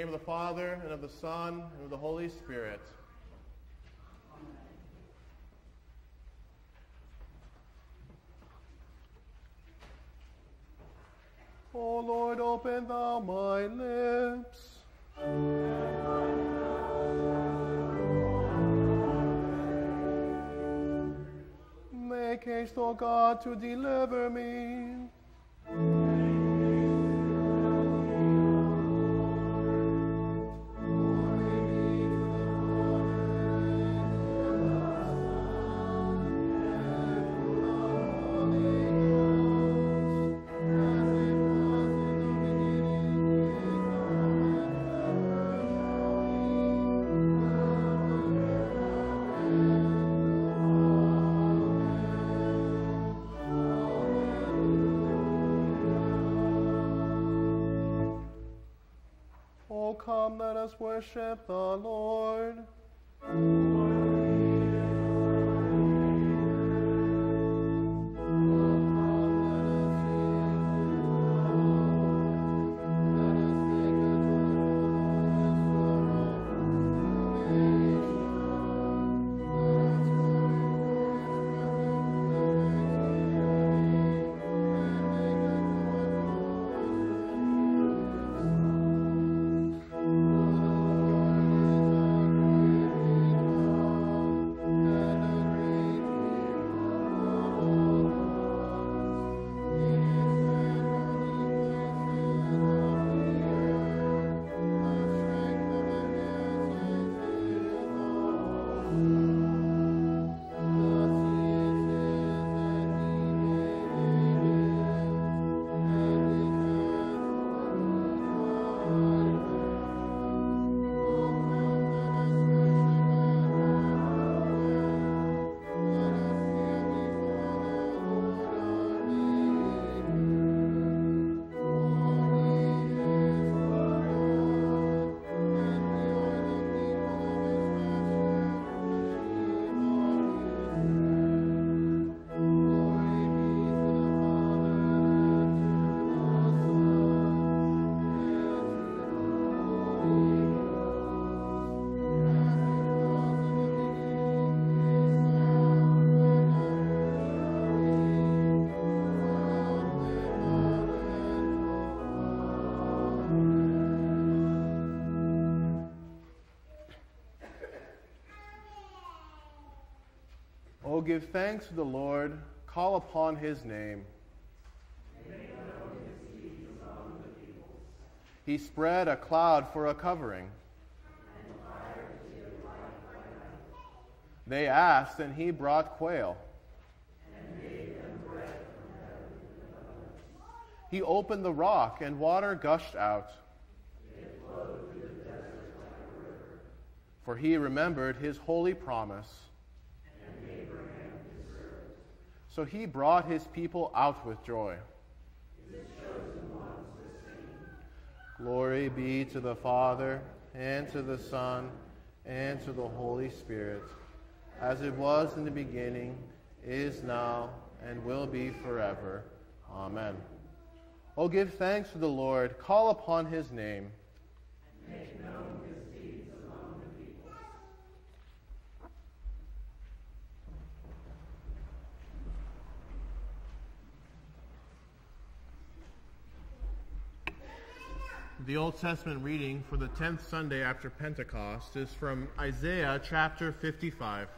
name of the Father, and of the Son, and of the Holy Spirit. O Lord, open thou my lips. Make haste, O God, to deliver me. Come, let us worship the Lord. O give thanks to the Lord, call upon his name. He spread a cloud for a covering. They asked, and he brought quail. He opened the rock, and water gushed out. For he remembered his holy promise. So he brought his people out with joy. Glory be to the Father, and to the Son, and to the Holy Spirit, as it was in the beginning, is now, and will be forever. Amen. O give thanks to the Lord, call upon his name. Make known his deeds among the peoples. The Old Testament reading for the 10th Sunday after Pentecost is from Isaiah chapter 55.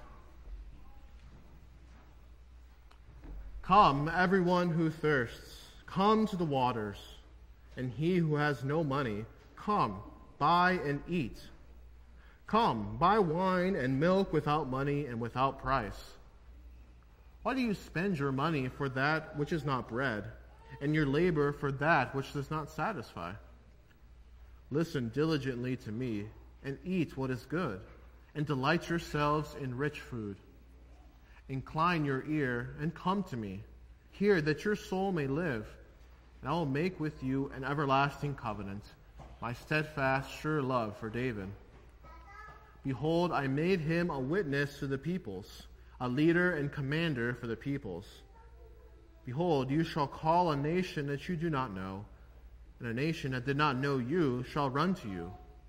Come, everyone who thirsts, come to the waters, and he who has no money, come, buy and eat. Come, buy wine and milk without money and without price. Why do you spend your money for that which is not bread, and your labor for that which does not satisfy? Listen diligently to me, and eat what is good, and delight yourselves in rich food. Incline your ear and come to me. Hear that your soul may live, and I will make with you an everlasting covenant, my steadfast, sure love for David. Behold, I made him a witness to the peoples, a leader and commander for the peoples. Behold, you shall call a nation that you do not know, and a nation that did not know you shall run to you,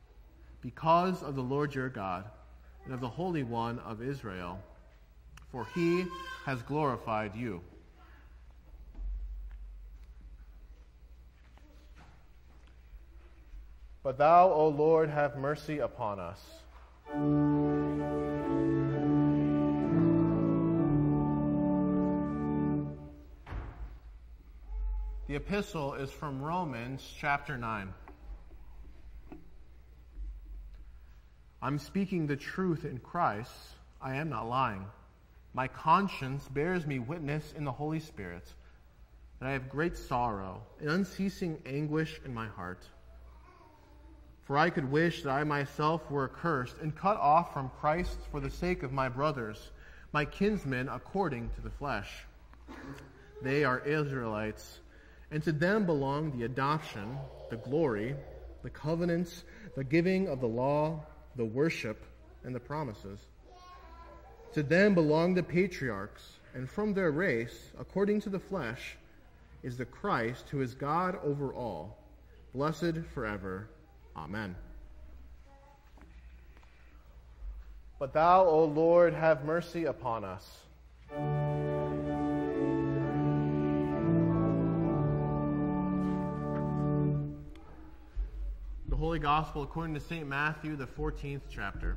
because of the Lord your God and of the Holy One of Israel, for he has glorified you. But thou, O Lord, have mercy upon us. The epistle is from Romans chapter 9. I'm speaking the truth in Christ. I am not lying. My conscience bears me witness in the Holy Spirit that I have great sorrow and unceasing anguish in my heart. For I could wish that I myself were accursed and cut off from Christ for the sake of my brothers, my kinsmen according to the flesh. They are Israelites, and to them belong the adoption, the glory, the covenants, the giving of the law, the worship, and the promises. To them belong the patriarchs, and from their race, according to the flesh, is the Christ who is God over all, blessed forever. Amen. But thou, O Lord, have mercy upon us. The Holy Gospel according to St. Matthew, the 14th chapter.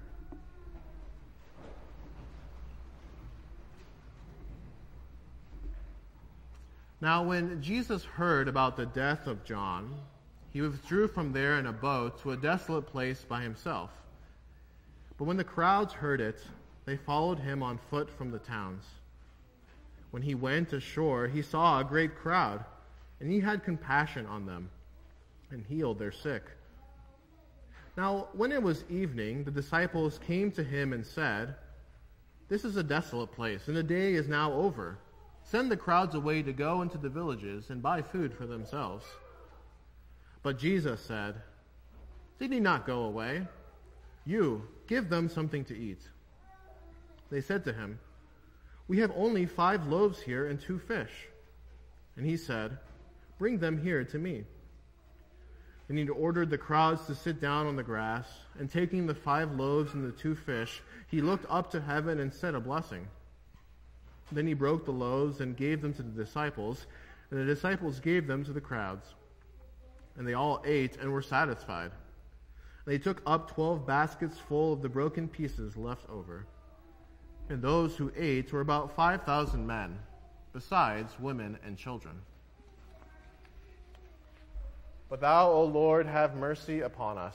Now when Jesus heard about the death of John, he withdrew from there in a boat to a desolate place by himself. But when the crowds heard it, they followed him on foot from the towns. When he went ashore, he saw a great crowd, and he had compassion on them, and healed their sick. Now, when it was evening, the disciples came to him and said, "This is a desolate place, and the day is now over. Send the crowds away to go into the villages and buy food for themselves." But Jesus said, "Did he not go away? You, give them something to eat." They said to him, "We have only 5 loaves here and 2 fish." And he said, "Bring them here to me." And he ordered the crowds to sit down on the grass, and taking the 5 loaves and the 2 fish, he looked up to heaven and said a blessing. Then he broke the loaves and gave them to the disciples, and the disciples gave them to the crowds. And they all ate and were satisfied. They took up 12 baskets full of the broken pieces left over. And those who ate were about 5,000 men, besides women and children. But thou, O Lord, have mercy upon us.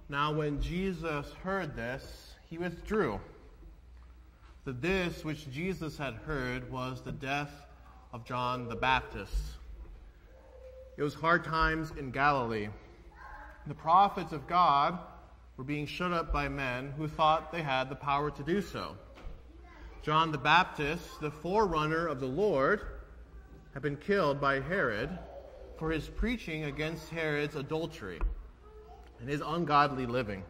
Now when Jesus heard this, he withdrew. This which Jesus had heard was the death of John the Baptist. It was hard times in Galilee. The prophets of God were being shut up by men who thought they had the power to do so. John the Baptist, the forerunner of the Lord, had been killed by Herod for his preaching against Herod's adultery and his ungodly living.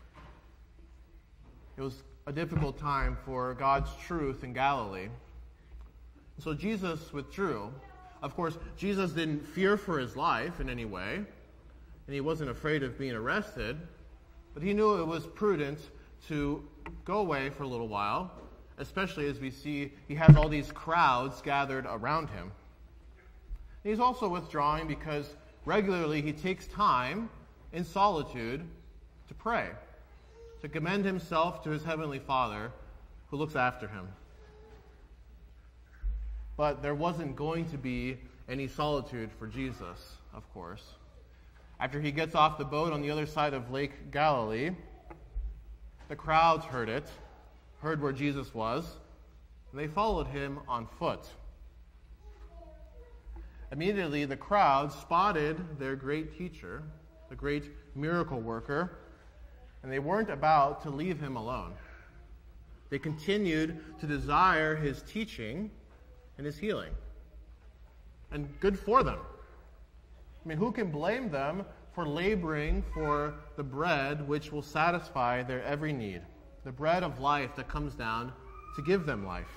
It was a difficult time for God's truth in Galilee. So Jesus withdrew. Of course, Jesus didn't fear for his life in any way, and he wasn't afraid of being arrested, but he knew it was prudent to go away for a little while, especially as we see he has all these crowds gathered around him. And he's also withdrawing because regularly he takes time in solitude to pray, to commend himself to his heavenly Father who looks after him. But there wasn't going to be any solitude for Jesus, of course. After he gets off the boat on the other side of Lake Galilee, the crowds heard where Jesus was, and they followed him on foot. Immediately, the crowd spotted their great teacher, the great miracle worker, and they weren't about to leave him alone. They continued to desire his teaching and his healing. And good for them. I mean, who can blame them for laboring for the bread which will satisfy their every need, the bread of life that comes down to give them life?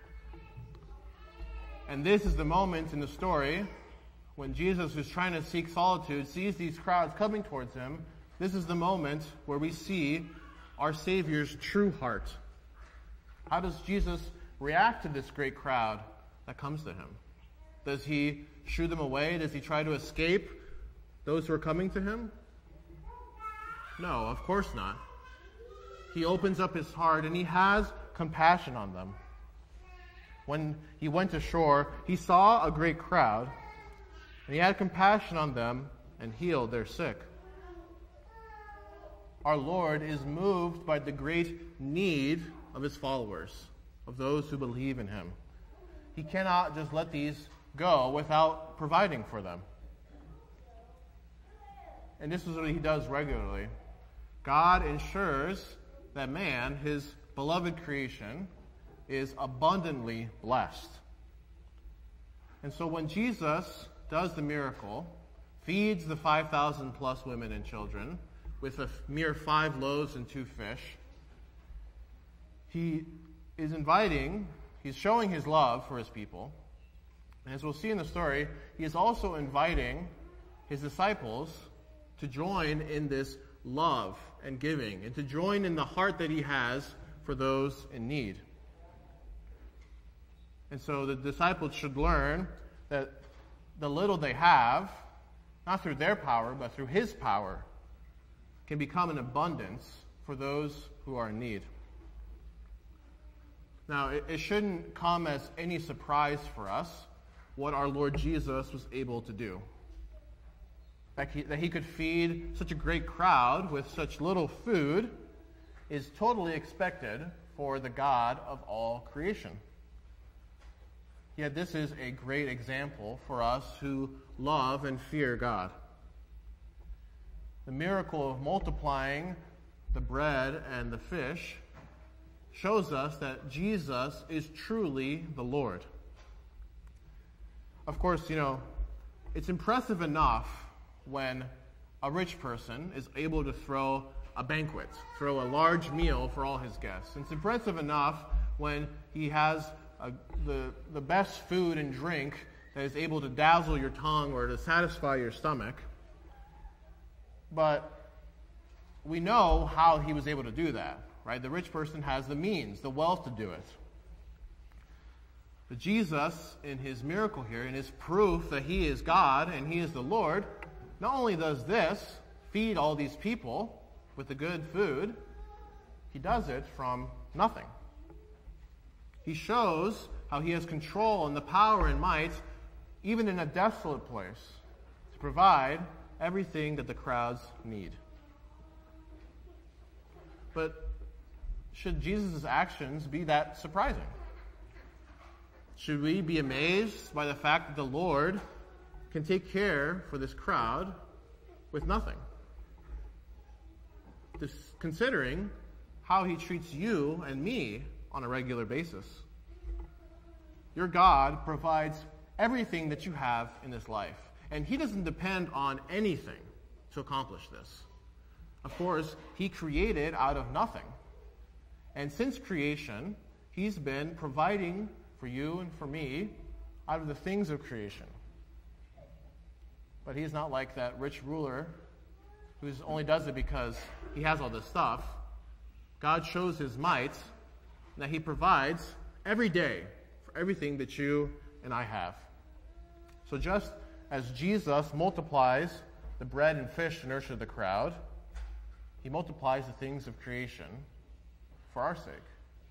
And this is the moment in the story when Jesus, who's trying to seek solitude, sees these crowds coming towards him. This is the moment where we see our Savior's true heart. How does Jesus react to this great crowd that comes to him? Does he shoo them away? Does he try to escape those who are coming to him? No, of course not. He opens up his heart and he has compassion on them. When he went ashore, he saw a great crowd, and he had compassion on them and healed their sick. Our Lord is moved by the great need of his followers, of those who believe in him. He cannot just let these go without providing for them. And this is what he does regularly. God ensures that man, his beloved creation, is abundantly blessed. And so when Jesus does the miracle, feeds the 5,000 plus women and children with a mere 5 loaves and 2 fish, he is he's showing his love for his people. And as we'll see in the story, he is also inviting his disciples to join in this love and giving, and to join in the heart that he has for those in need. And so the disciples should learn that the little they have, not through their power, but through his power, can become an abundance for those who are in need. Now, it shouldn't come as any surprise for us what our Lord Jesus was able to do. That he could feed such a great crowd with such little food is totally expected for the God of all creation. Yet this is a great example for us who love and fear God. The miracle of multiplying the bread and the fish shows us that Jesus is truly the Lord. Of course, it's impressive enough when a rich person is able to throw a banquet, throw a large meal for all his guests. It's impressive enough when he has the best food and drink that is able to dazzle your tongue or to satisfy your stomach. But we know how he was able to do that, right? The rich person has the means, the wealth to do it. But Jesus, in his miracle here, in his proof that he is God and he is the Lord, not only does this feed all these people with the good food, he does it from nothing. He shows how he has control and the power and might, even in a desolate place, to provide everything that the crowds need. But should Jesus' actions be that surprising? Should we be amazed by the fact that the Lord can take care for this crowd with nothing? Just considering how he treats you and me on a regular basis. Your God provides everything that you have in this life, and he doesn't depend on anything to accomplish this. Of course, he created out of nothing. And since creation, he's been providing for you and for me out of the things of creation. But he's not like that rich ruler who only does it because he has all this stuff. God shows his might that he provides every day for everything that you and I have. So just as Jesus multiplies the bread and fish to nurture the crowd, he multiplies the things of creation for our sake.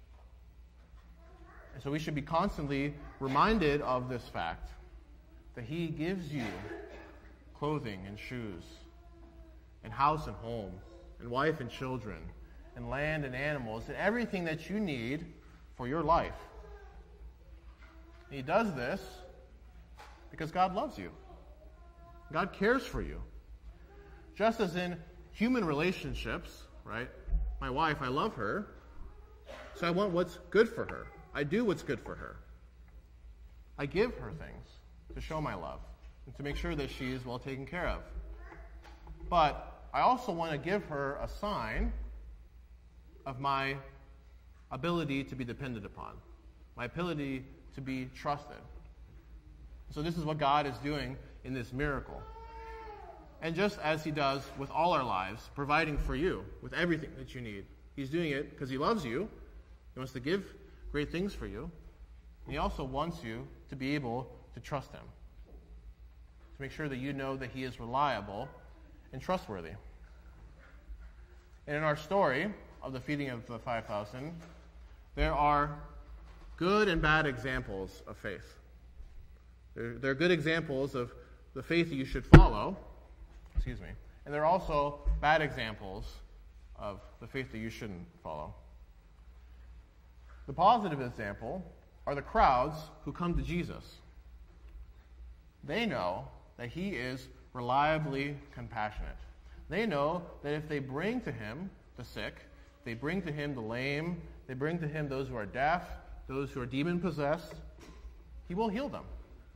And so we should be constantly reminded of this fact, that he gives you clothing and shoes, and house and home, and wife and children, and land and animals, and everything that you need for your life. And he does this because God loves you. God cares for you. Just as in human relationships, right? My wife, I love her, so I want what's good for her. I do what's good for her. I give her things to show my love and to make sure that she is well taken care of. But I also want to give her a sign of my ability to be depended upon, my ability to be trusted. So this is what God is doing in this miracle. And just as he does with all our lives, providing for you with everything that you need. He's doing it because he loves you. He wants to give great things for you. And he also wants you to be able to trust him. To make sure that you know that he is reliable and trustworthy. And in our story of the feeding of the 5,000, there are good and bad examples of faith. There are good examples of the faith that you should follow. And there are also bad examples of the faith that you shouldn't follow. The positive example are the crowds who come to Jesus. They know that he is reliably compassionate. They know that if they bring to him the sick, they bring to him the lame, they bring to him those who are deaf, those who are demon-possessed, he will heal them.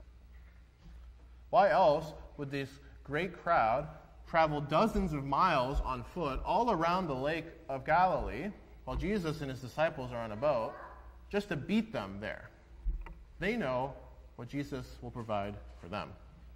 Why else would this great crowd travel dozens of miles on foot all around the lake of Galilee while Jesus and his disciples are on a boat just to beat them there? They know what Jesus will provide for them.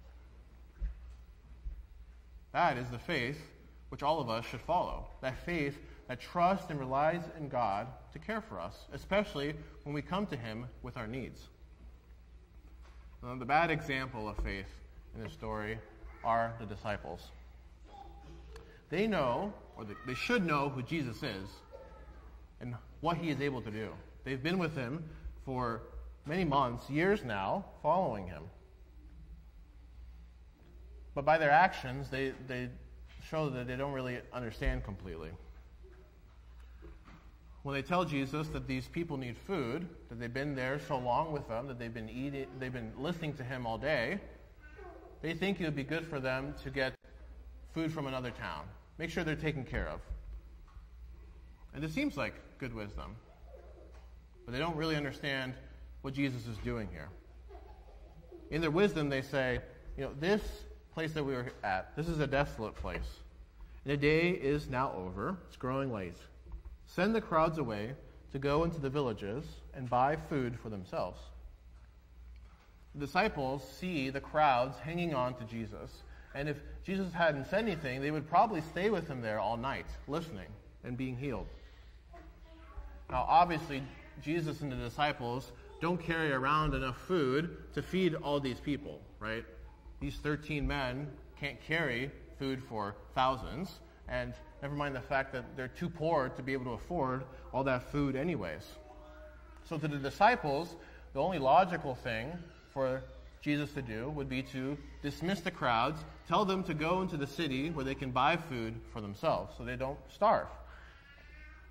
That is the faith which all of us should follow. That faith that trusts and relies in God to care for us, especially when we come to him with our needs. The bad example of faith in this story are the disciples. They know, or they should know who Jesus is and what he is able to do. They've been with him for many months, years now, following him. But by their actions, they show that they don't really understand completely. When they tell Jesus that these people need food, that they've been there so long with them, that they've been listening to him all day, they think it would be good for them to get food from another town. Make sure they're taken care of. And it seems like good wisdom. But they don't really understand what Jesus is doing here. In their wisdom, they say, this place that we were at, this is a desolate place. And the day is now over. It's growing late. Send the crowds away to go into the villages and buy food for themselves. The disciples see the crowds hanging on to Jesus. And if Jesus hadn't said anything, they would probably stay with him there all night, listening and being healed. Now, obviously, Jesus and the disciples don't carry around enough food to feed all these people, right? These 13 men can't carry food for thousands, and never mind the fact that they're too poor to be able to afford all that food anyways. So to the disciples, the only logical thing for Jesus to do would be to dismiss the crowds, tell them to go into the city where they can buy food for themselves so they don't starve.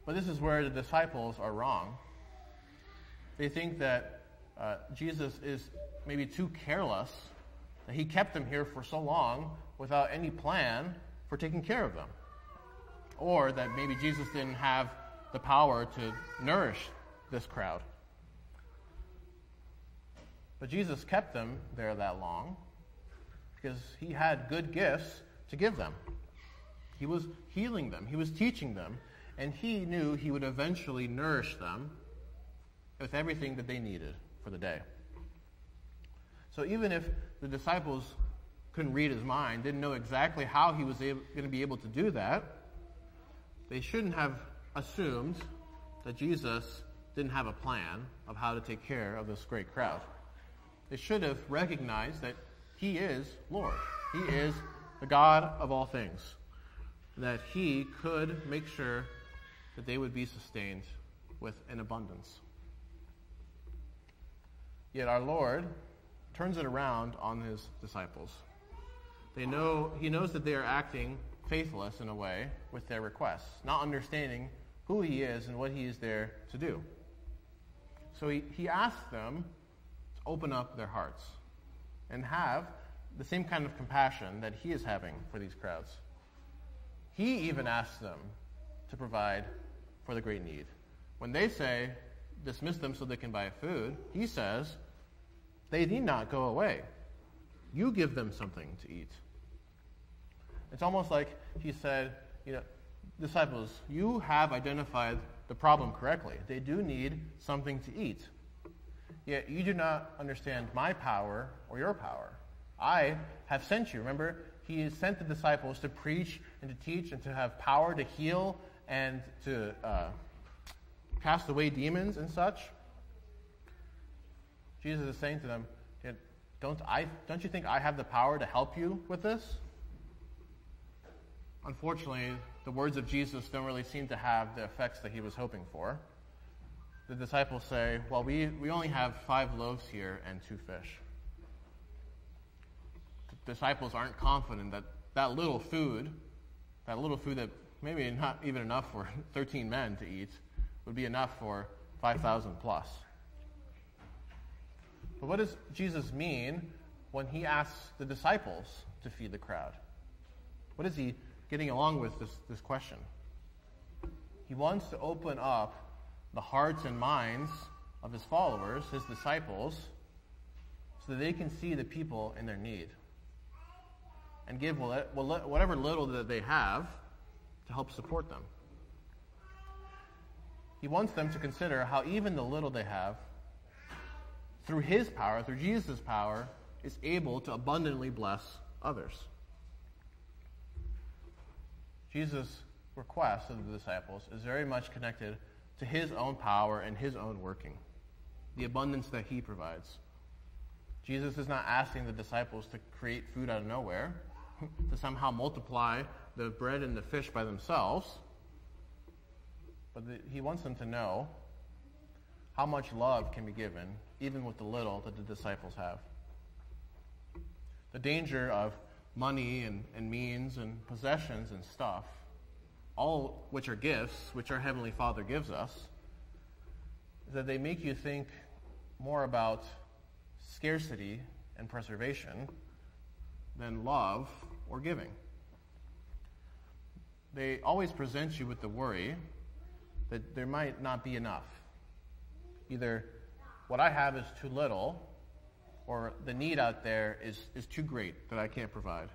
But this is where the disciples are wrong. They think that Jesus is maybe too careless, that he kept them here for so long without any plan for taking care of them. Or that maybe Jesus didn't have the power to nourish this crowd. But Jesus kept them there that long because he had good gifts to give them. He was healing them. He was teaching them. And he knew he would eventually nourish them with everything that they needed for the day. So even if the disciples couldn't read his mind, didn't know exactly how he was going to be able to do that, they shouldn't have assumed that Jesus didn't have a plan of how to take care of this great crowd. They should have recognized that he is Lord. He is the God of all things. That he could make sure that they would be sustained with an abundance. Yet our Lord turns it around on his disciples. He knows that they are acting faithless in a way with their requests, not understanding who he is and what he is there to do. So he asks them to open up their hearts and have the same kind of compassion that he is having for these crowds. He even asks them to provide for the great need. When they say, dismiss them so they can buy food, he says, they need not go away. You give them something to eat. It's almost like he said, disciples, you have identified the problem correctly. They do need something to eat. Yet you do not understand my power or your power. I have sent you. Remember, he has sent the disciples to preach and to teach and to have power to heal and to cast away demons and such. Jesus is saying to them, don't you think I have the power to help you with this? Unfortunately, the words of Jesus don't really seem to have the effects that he was hoping for. The disciples say, well, we only have 5 loaves here and 2 fish. The disciples aren't confident that little food that maybe not even enough for 13 men to eat, would be enough for 5,000 plus. But what does Jesus mean when he asks the disciples to feed the crowd? What is he getting along with this question? He wants to open up the hearts and minds of his followers, his disciples, so that they can see the people in their need and give whatever little that they have to help support them. He wants them to consider how even the little they have, through his power, through Jesus' power, is able to abundantly bless others. Jesus' request of the disciples is very much connected to his own power and his own working, the abundance that he provides. Jesus is not asking the disciples to create food out of nowhere, to somehow multiply the bread and the fish by themselves, but he wants them to know how much love can be given, even with the little that the disciples have. The danger of money and means and possessions and stuff, all which are gifts, which our Heavenly Father gives us, is that they make you think more about scarcity and preservation than love or giving. They always present you with the worry that there might not be enough. Either what I have is too little, or the need out there is too great that I can't provide.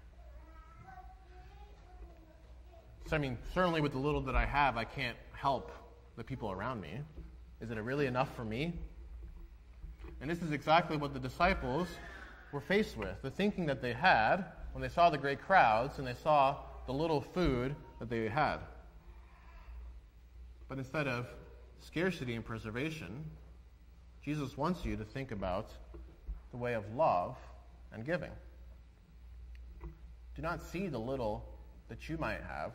So, certainly with the little that I have, I can't help the people around me. Is it really enough for me? And this is exactly what the disciples were faced with. The thinking that they had when they saw the great crowds and they saw the little food that they had. But instead of scarcity and preservation, Jesus wants you to think about the way of love and giving. Do not see the little that you might have.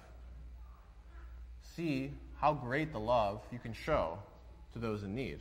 See how great the love you can show to those in need.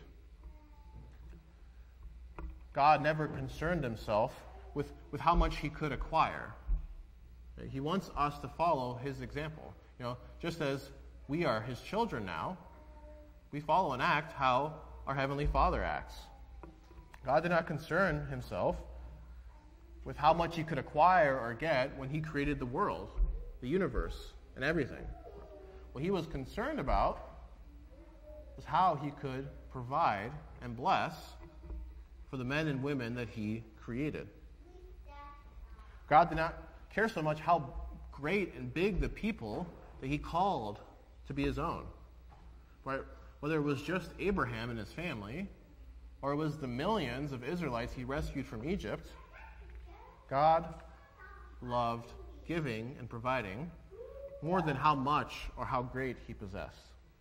God never concerned himself with how much he could acquire. He wants us to follow his example. Just as We are his children now. We follow and act how our Heavenly Father acts. God did not concern himself with how much he could acquire or get when he created the world, the universe, and everything. What he was concerned about was how he could provide and bless for the men and women that he created. God did not care so much how great and big the people that he called to be his own. Right? Whether it was just Abraham and his family, or it was the millions of Israelites he rescued from Egypt, God loved giving and providing more than how much or how great he possessed.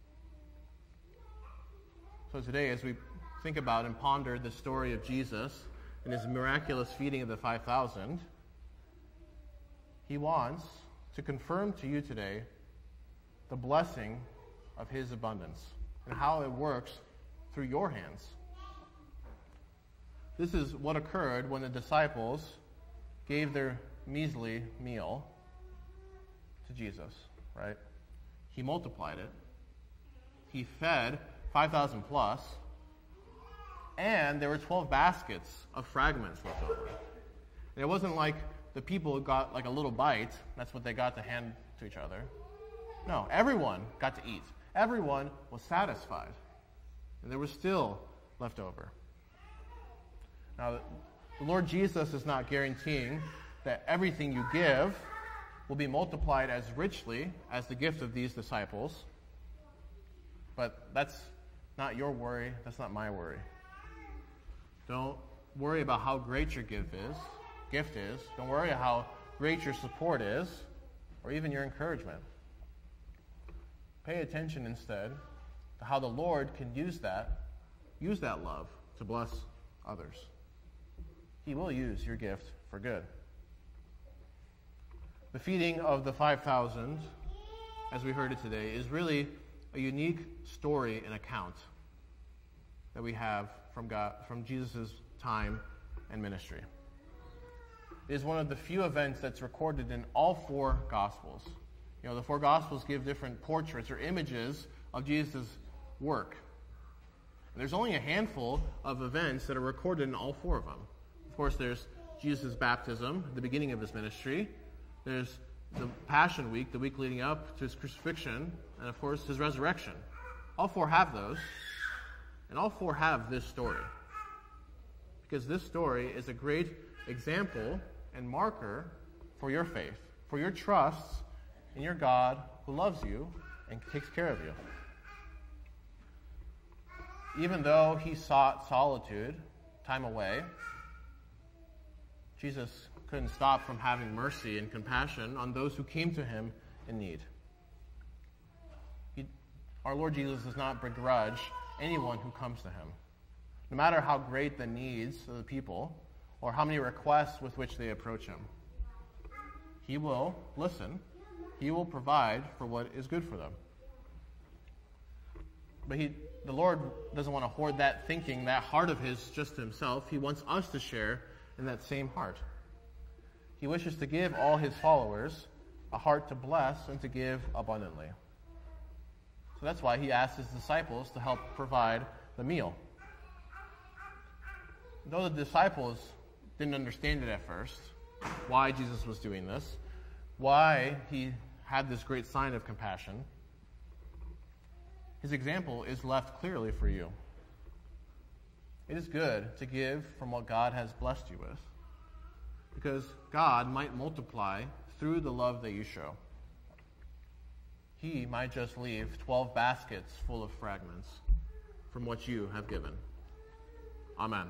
So today, as we think about and ponder the story of Jesus and his miraculous feeding of the 5,000, he wants to confirm to you today the blessing of his abundance and how it works through your hands. This is what occurred when the disciples gave their measly meal to Jesus, right? He multiplied it. He fed 5,000 plus, and there were 12 baskets of fragments left over. And it wasn't like the people got like a little bite. That's what they got to hand to each other. No, everyone got to eat. Everyone was satisfied. And there was still left over. Now, the Lord Jesus is not guaranteeing that everything you give will be multiplied as richly as the gift of these disciples. But that's not your worry. That's not my worry. Don't worry about how great your gift is. Don't worry how great your support is, or even your encouragement. Pay attention instead to how the Lord can use that love to bless others. He will use your gift for good. The feeding of the 5,000, as we heard it today, is really a unique story and account that we have from Jesus' time and ministry. It is one of the few events that's recorded in all four Gospels. You know, the four Gospels give different portraits or images of Jesus' work. And there's only a handful of events that are recorded in all four of them. Of course, there's Jesus' baptism, the beginning of his ministry. There's the Passion Week, the week leading up to his crucifixion, and of course, his resurrection. All four have those, and all four have this story. Because this story is a great example and marker for your faith, for your trust in your God who loves you and takes care of you. Even though he sought solitude, time away, Jesus couldn't stop from having mercy and compassion on those who came to him in need. Our Lord Jesus does not begrudge anyone who comes to him, no matter how great the needs of the people or how many requests with which they approach him. He will listen. He will provide for what is good for them. But the Lord doesn't want to hoard that thinking, that heart of his, just to himself. He wants us to share in that same heart. He wishes to give all his followers a heart to bless and to give abundantly. So that's why he asked his disciples to help provide the meal. Though the disciples didn't understand it at first, why Jesus was doing this, why he had this great sign of compassion, his example is left clearly for you. It is good to give from what God has blessed you with, because God might multiply through the love that you show. He might just leave 12 baskets full of fragments from what you have given. Amen.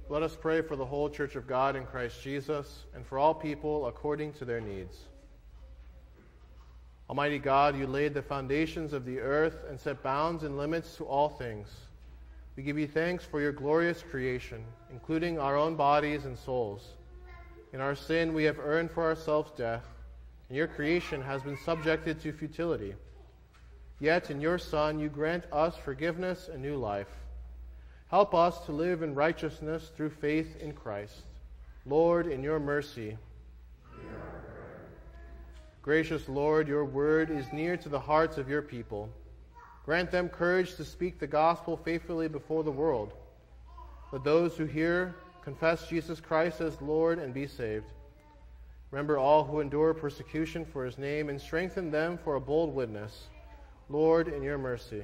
Let us pray for the whole Church of God in Christ Jesus and for all people according to their needs. Almighty God, you laid the foundations of the earth and set bounds and limits to all things. We give you thanks for your glorious creation, including our own bodies and souls. In our sin, we have earned for ourselves death, and your creation has been subjected to futility. Yet in your Son, you grant us forgiveness and new life. Help us to live in righteousness through faith in Christ. Lord, in your mercy. Gracious Lord, your word is near to the hearts of your people. Grant them courage to speak the gospel faithfully before the world. Let those who hear confess Jesus Christ as Lord and be saved. Remember all who endure persecution for his name and strengthen them for a bold witness. Lord, in your mercy.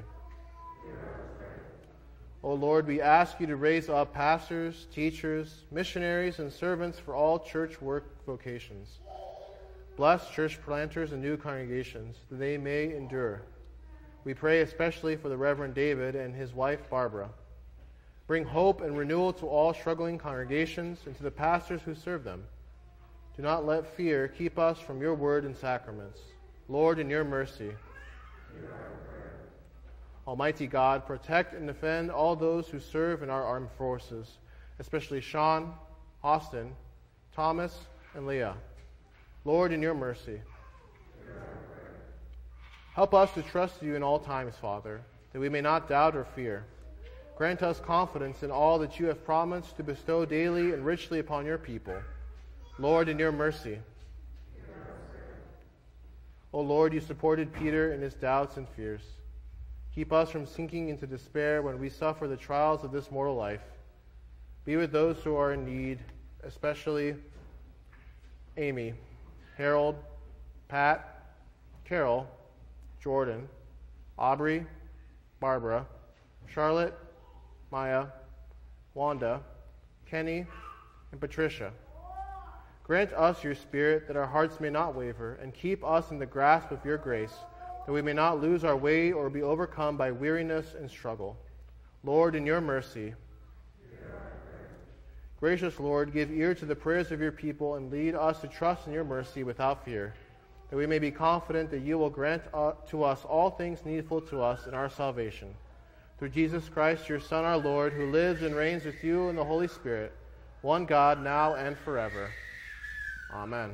O Lord, we ask you to raise up pastors, teachers, missionaries, and servants for all church work vocations. Bless church planters and new congregations, that they may endure. We pray especially for the Reverend David and his wife Barbara. Bring hope and renewal to all struggling congregations and to the pastors who serve them. Do not let fear keep us from your word and sacraments. Lord, in your mercy. Almighty God, protect and defend all those who serve in our armed forces, especially Sean, Austin, Thomas, and Leah. Lord, in your mercy. Help us to trust you in all times, Father, that we may not doubt or fear. Grant us confidence in all that you have promised to bestow daily and richly upon your people. Lord, in your mercy. O Lord, you supported Peter in his doubts and fears. Keep us from sinking into despair when we suffer the trials of this mortal life. Be with those who are in need, especially Amy, Harold, Pat, Carol, Jordan, Aubrey, Barbara, Charlotte, Maya, Wanda, Kenny, and Patricia. Grant us your Spirit that our hearts may not waver, and keep us in the grasp of your grace, that we may not lose our way or be overcome by weariness and struggle. Lord, in your mercy. Gracious Lord, give ear to the prayers of your people and lead us to trust in your mercy without fear, that we may be confident that you will grant to us all things needful to us in our salvation. Through Jesus Christ, your Son, our Lord, who lives and reigns with you in the Holy Spirit, one God, now and forever. Amen.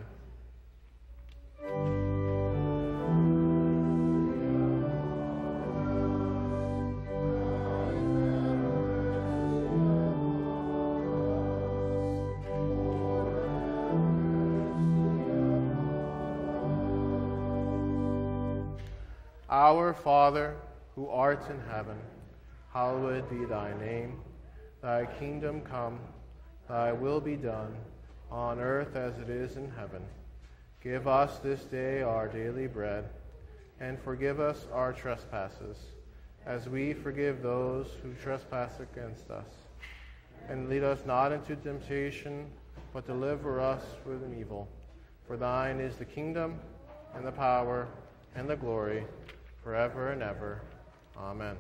Our Father, who art in heaven, hallowed be thy name. Thy kingdom come, thy will be done, on earth as it is in heaven. Give us this day our daily bread, and forgive us our trespasses, as we forgive those who trespass against us. And lead us not into temptation, but deliver us from evil. For thine is the kingdom, and the power, and the glory, forever and ever. Amen.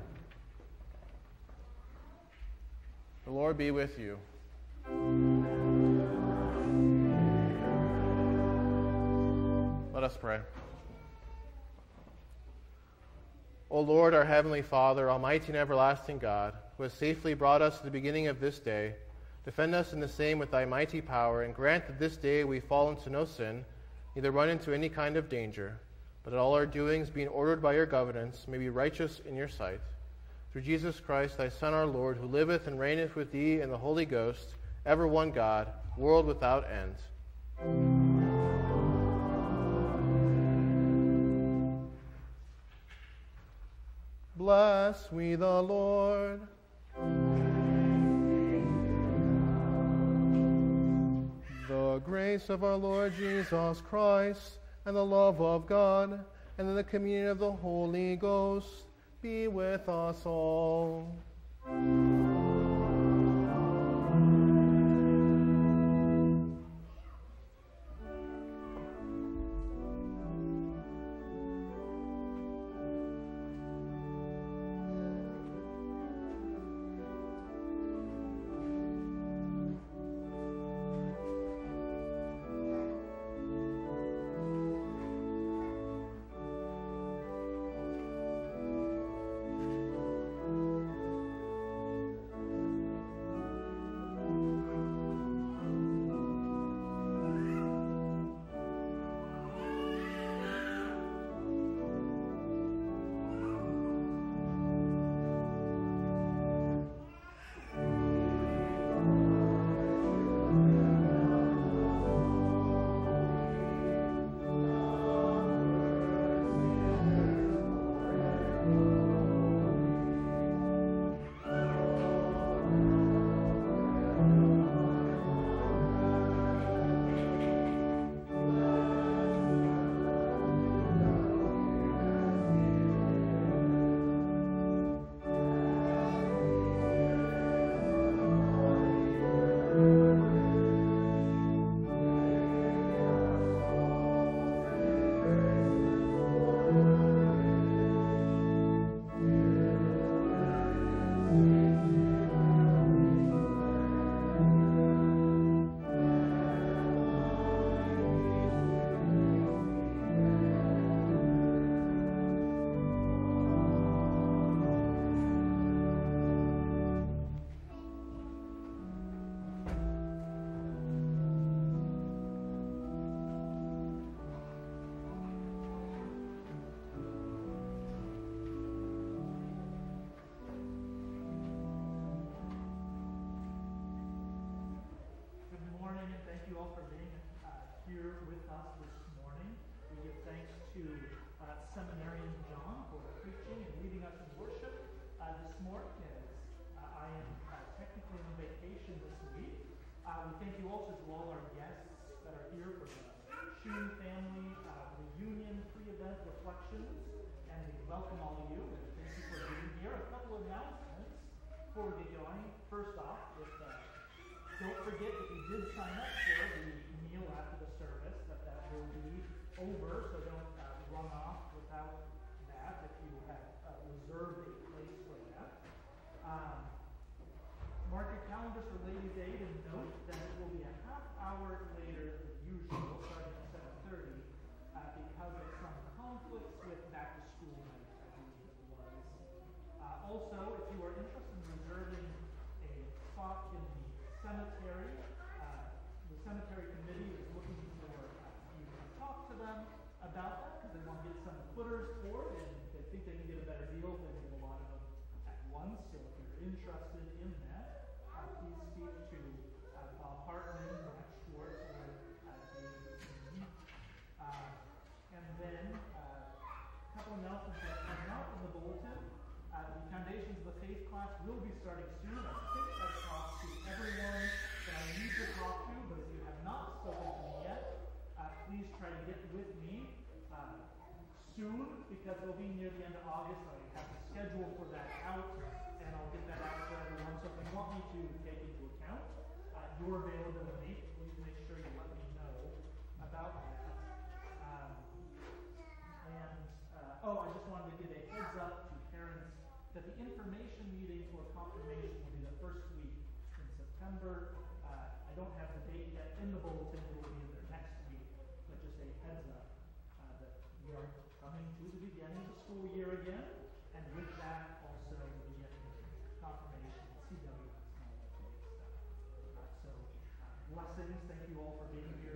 The Lord be with you. Let us pray. O Lord, our heavenly Father, almighty and everlasting God, who has safely brought us to the beginning of this day, defend us in the same with thy mighty power, and grant that this day we fall into no sin, neither run into any kind of danger, but that all our doings, being ordered by your governance, may be righteous in your sight. Through Jesus Christ, thy Son, our Lord, who liveth and reigneth with thee in the Holy Ghost, ever one God, world without end. Bless we the Lord. The grace of our Lord Jesus Christ, and the love of God, and the communion of the Holy Ghost be with us all. seminarian John for preaching and leading us in worship this morning as I am technically on vacation this week. We thank you also to all our guests that are here for the Shun family reunion pre-event reflections, and we welcome all of you and thank you for being here. A couple of announcements before we get going. First off, don't forget if you did sign up for the meal after the service, that will be over, so don't run off without that if you have reserved a place for that. Mark your calendars for Ladies' Aid and note that it will be a half hour later than usual, starting at 7:30, because of some conflicts with back to school night, I believe it was. Also, if you are interested in reserving a spot in the cemetery committee is looking for you to talk to them about that because they want to get some footers for it and they think they can get a better deal if they get a lot of them at once. So if you're interested in that, please speak to Bob Hartman, Matt Schwartz, or David King. And then a couple announcements that come out in the bulletin. The Foundations of the Faith class will be starting soon. I think I've talked to everyone that I need to talk to, but if you have not spoken to me yet, please try to get with me soon, because it'll be near the end of August. I have the schedule for that out, and I'll get that out to everyone. So if you want me to take into account your availability, please make sure you let me know about that. I just wanted to give a heads up to parents that the information meeting for confirmation will be the first week in September. I don't have the date yet in the bulletin. It will be in there next week, but just a heads up that we are coming to the beginning of the school year again, and with that also the beginning of confirmation, CWS, and all that great stuff. Blessings. Thank you all for being here.